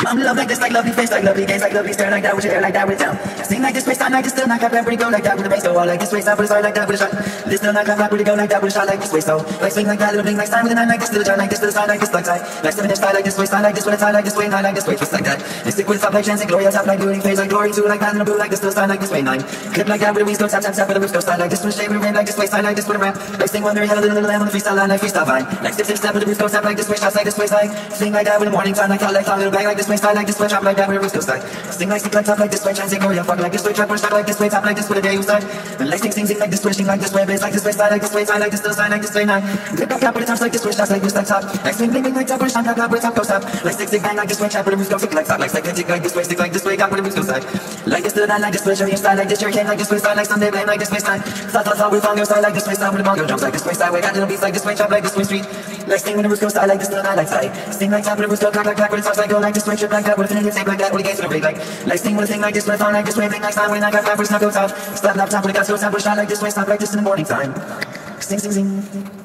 I'm love like this, like lovely face, like lovely gaze, like lovely stare, like that with your hair, like that with it down. Sing like this, waist time like this, still not clap, clap, go like that with the bass, go all like this, waist up with a start like that with a shot. This still not clap, clap, go like that with a shot, like this waist, so like swing like that, little bling like time with a nine like this, little jar like this, little side like this, like side, like 7-inch style like this, waist time like this, with a tie like this, way 9 like this, way twist like that. Mystic with top like chance and glory, top like beauty, phase like glory, 2 like platinum, blue like this, still style like this, way 9. Clip like that with a wheeze, go tap, tap, tap with a roof, go style like this, with a shape, with a rain like this, waist time like this, with a ramp. Like sing one very hell, little lamb on the freestyle line, like freestyle vine. Like step, step, step with a roof, go tap like this, way shots like this, waist like. Sing like that with a morning time, like cloud, little bang like this, way style like this, way chop like that with a roof, go style. Sing like stick like top like this way, chance and glory, fuck like this way, trap or start like this way, top like this with a day you start. And like sing like this way, sing like this way, bass like this way, slide like this way, tie like this, still sign like this way, 9. Clip like clap with the tops like this way, shots like this, like top. Like swing, bling, bling like top, or shot, clap with a top, go stop. Like stick, bang like this way, trap with a roof, go stick like top. Like tick like this way, stick like this way, got with a roof, go side. Like this, to the 9 like this way, show you style like this, hurricane like this way, style like Sunday, blame like this way, time. Thought, with on your side like this way, style with a bongo, jumps like this way, sideway, got little beats like this way, chop like this way, street. Like sting when the roof goes style like this, to the 9 like side. Sting like top with a roof, go clap like with a tops like go like this way, trip like that, with a fingertip, tape like that, with a gaze with a break like sting with a thing like this, with a thong like this way, blink like time, when I got clap with a snug goes out. Stop, top with a gas, go top with a shot like this way, stop like this in the morning time. Sing, sing, sing.